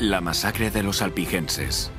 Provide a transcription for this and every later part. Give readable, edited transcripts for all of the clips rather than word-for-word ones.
La masacre de los albigenses.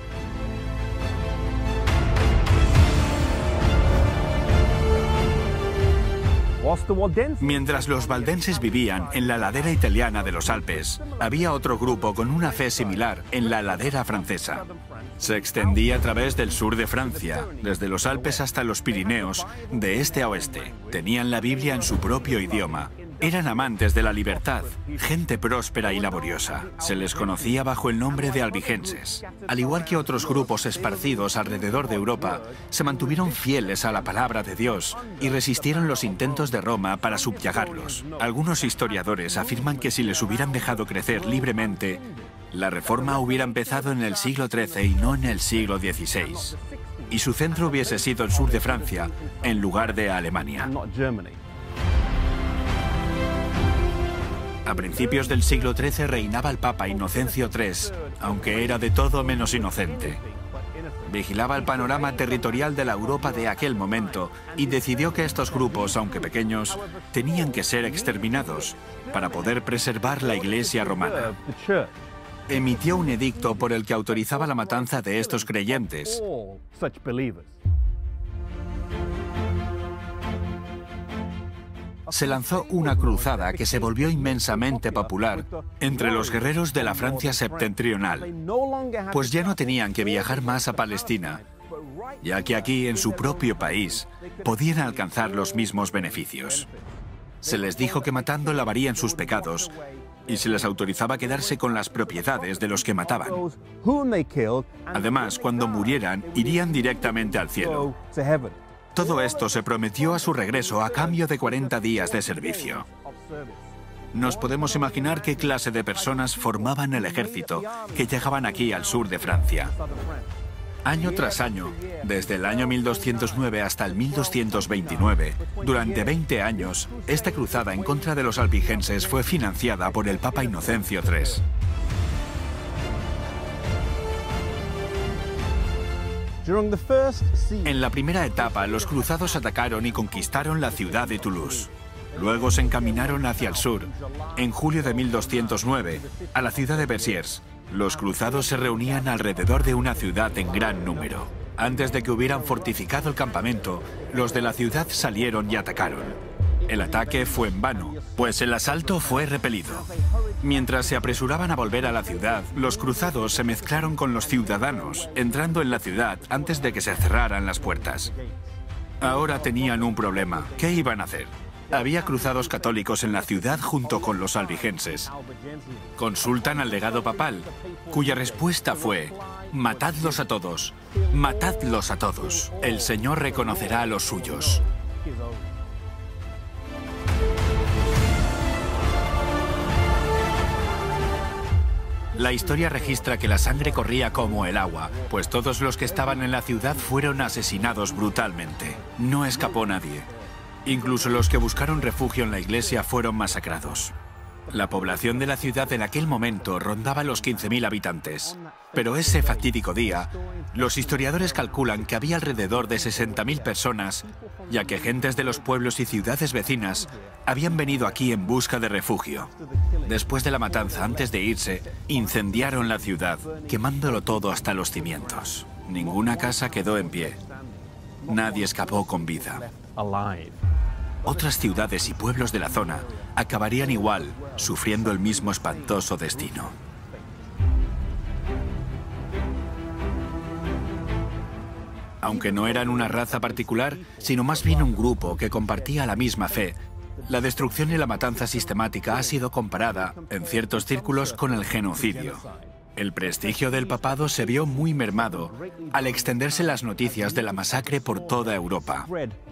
Mientras los valdenses vivían en la ladera italiana de los Alpes, había otro grupo con una fe similar en la ladera francesa. Se extendía a través del sur de Francia, desde los Alpes hasta los Pirineos, de este a oeste. Tenían la Biblia en su propio idioma. Eran amantes de la libertad, gente próspera y laboriosa. Se les conocía bajo el nombre de albigenses. Al igual que otros grupos esparcidos alrededor de Europa, se mantuvieron fieles a la palabra de Dios y resistieron los intentos de Roma para subyugarlos. Algunos historiadores afirman que si les hubieran dejado crecer libremente, la reforma hubiera empezado en el siglo XIII y no en el siglo XVI. Y su centro hubiese sido el sur de Francia, en lugar de Alemania. A principios del siglo XIII reinaba el Papa Inocencio III, aunque era de todo menos inocente. Vigilaba el panorama territorial de la Europa de aquel momento y decidió que estos grupos, aunque pequeños, tenían que ser exterminados para poder preservar la Iglesia romana. Emitió un edicto por el que autorizaba la matanza de estos creyentes. Se lanzó una cruzada que se volvió inmensamente popular entre los guerreros de la Francia septentrional, pues ya no tenían que viajar más a Palestina, ya que aquí, en su propio país, podían alcanzar los mismos beneficios. Se les dijo que matando lavarían sus pecados y se les autorizaba quedarse con las propiedades de los que mataban. Además, cuando murieran, irían directamente al cielo. Todo esto se prometió a su regreso a cambio de 40 días de servicio. Nos podemos imaginar qué clase de personas formaban el ejército que llegaban aquí al sur de Francia. Año tras año, desde el año 1209 hasta el 1229, durante 20 años, esta cruzada en contra de los albigenses fue financiada por el Papa Inocencio III. En la primera etapa, los cruzados atacaron y conquistaron la ciudad de Toulouse. Luego se encaminaron hacia el sur. En julio de 1209, a la ciudad de Béziers, los cruzados se reunían alrededor de una ciudad en gran número. Antes de que hubieran fortificado el campamento, los de la ciudad salieron y atacaron. El ataque fue en vano, pues el asalto fue repelido. Mientras se apresuraban a volver a la ciudad, los cruzados se mezclaron con los ciudadanos, entrando en la ciudad antes de que se cerraran las puertas. Ahora tenían un problema. ¿Qué iban a hacer? Había cruzados católicos en la ciudad junto con los albigenses. Consultan al legado papal, cuya respuesta fue: matadlos a todos, matadlos a todos. El Señor reconocerá a los suyos. La historia registra que la sangre corría como el agua, pues todos los que estaban en la ciudad fueron asesinados brutalmente. No escapó nadie. Incluso los que buscaron refugio en la iglesia fueron masacrados. La población de la ciudad en aquel momento rondaba los 15.000 habitantes. Pero ese fatídico día, los historiadores calculan que había alrededor de 60.000 personas, ya que gentes de los pueblos y ciudades vecinas habían venido aquí en busca de refugio. Después de la matanza, antes de irse, incendiaron la ciudad, quemándolo todo hasta los cimientos. Ninguna casa quedó en pie. Nadie escapó con vida. Otras ciudades y pueblos de la zona acabarían igual, sufriendo el mismo espantoso destino. Aunque no eran una raza particular, sino más bien un grupo que compartía la misma fe, la destrucción y la matanza sistemática ha sido comparada, en ciertos círculos, con el genocidio. El prestigio del papado se vio muy mermado al extenderse las noticias de la masacre por toda Europa.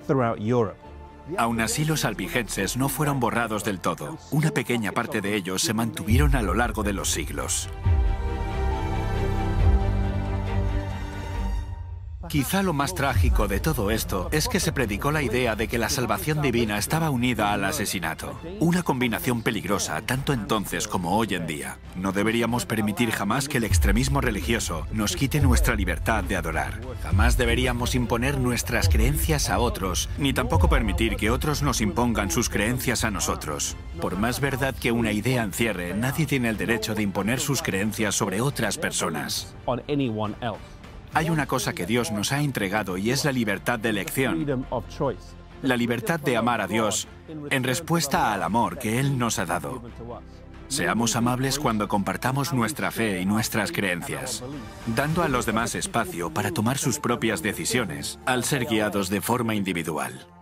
Aún así, los albigenses no fueron borrados del todo. Una pequeña parte de ellos se mantuvieron a lo largo de los siglos. Quizá lo más trágico de todo esto es que se predicó la idea de que la salvación divina estaba unida al asesinato. Una combinación peligrosa tanto entonces como hoy en día. No deberíamos permitir jamás que el extremismo religioso nos quite nuestra libertad de adorar. Jamás deberíamos imponer nuestras creencias a otros, ni tampoco permitir que otros nos impongan sus creencias a nosotros. Por más verdad que una idea encierre, nadie tiene el derecho de imponer sus creencias sobre otras personas. Hay una cosa que Dios nos ha entregado y es la libertad de elección. La libertad de amar a Dios en respuesta al amor que Él nos ha dado. Seamos amables cuando compartamos nuestra fe y nuestras creencias, dando a los demás espacio para tomar sus propias decisiones, al ser guiados de forma individual.